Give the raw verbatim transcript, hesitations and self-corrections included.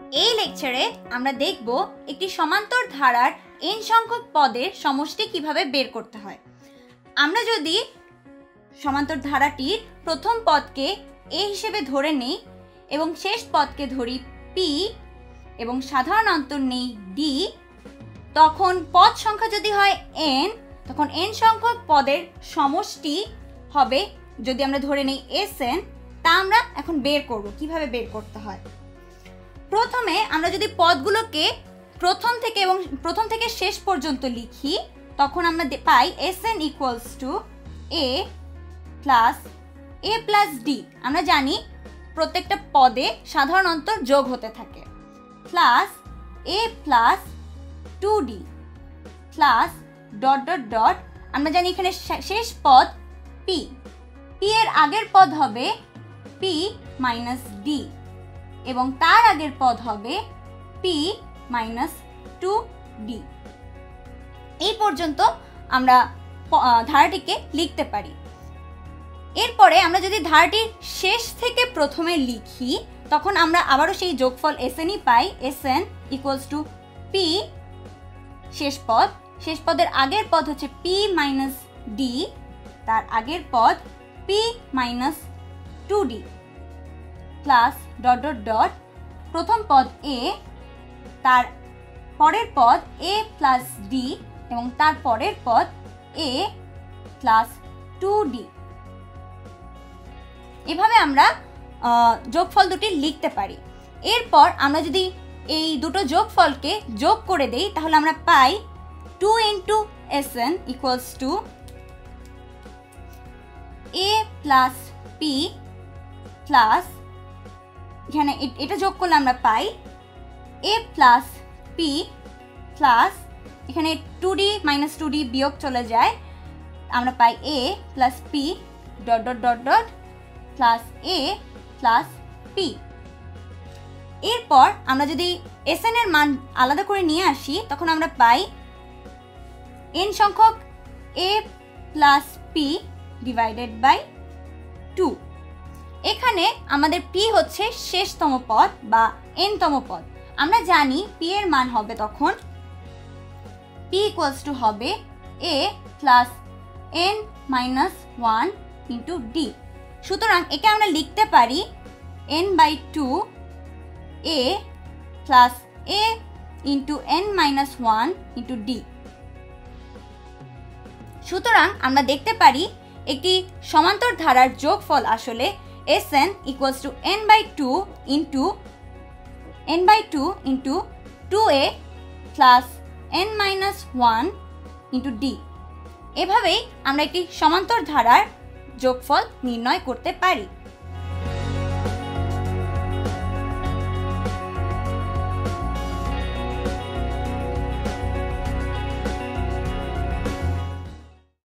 এই লেকচারে আমরা দেখব একটি সমান্তর ধারার n সংখ্যক পদের সমষ্টি কিভাবে বের করতে হয়। আমরা যদি সমান্তর ধারাটির প্রথম পদকে a হিসেবে ধরে নেই এবং শেষ পদকে ধরি p এবং সাধারণ অন্তর নেই d, তখন পদ সংখ্যা যদি হয় n, তখন n সংখ্যক পদের সমষ্টি হবে যদি আমরা ধরে নেই sn। তা আমরা এখন বের করব, কিভাবে বের করতে হয়। প্রথমে আমরা যদি পদগুলোকে প্রথম থেকে এবং প্রথম থেকে শেষ পর্যন্ত লিখি, তখন আমরা পাই sn equals to a plus a plus d। আমরা জানি প্রত্যেকটা পদে সাধারণ অন্তর যোগ হতে থাকে, plus a plus two d plus dot dot dot. আমরা জানি এখানে শেষ পদ p, p এর আগের পদ হবে p মাইনাস d এবং তার আগের পদ হবে p মাইনাস টু d। এই পর্যন্ত আমরা ধারাটিকে লিখতে পারি। এরপরে আমরা যদি ধারাটির শেষ থেকে প্রথমে লিখি, তখন আমরা আবারও সেই যোগফল snই পাই। sn ইকুয়ালস টু p, শেষ পদ, শেষ পদের আগের পদ হচ্ছে p মাইনাস d, তার আগের পদ p minus two d plus dot dot dot. প্রথম পদ a, তার পরের পদ a প্লাস d এবং তার পরের পদ a প্লাস টু d। এভাবে আমরা যোগফল দুটি লিখতে পারি। এরপর আমরা যদি এই দুটো যোগফলকে যোগ করে দেই, তাহলে আমরা পাই two into sn equals to a plus p plus, এখানে এটা যোগ করলে আমরা পাই a প্লাস p প্লাস, এখানে two d minus two d বিয়োগ চলে যায়, আমরা পাই a plus p dot dot dot ডট প্লাস a প্লাস p। এরপর আমরা যদি sn এর মান আলাদা করে নিয়ে আসি, তখন আমরা পাই n সংখ্যক a plus p divided by two. এখানে আমাদের p হচ্ছে শেষতম পদ বা nতম পদ। আমরা জানি p এর মান হবে তখন p ইকুয়ালস টু হবে a plus n minus one into d। সুতরাং একে আমরা লিখতে পারি n by two a plus a into n minus one into d। সুতরাং আমরা দেখতে পারি একটি সমান্তর ধারার যোগফল আসলে sn equals to n by two into n by two into two a plus n minus one into d। এভাবেই আমরা একটি সমান্তর ধারার যোগফল নির্ণয় করতে পারি।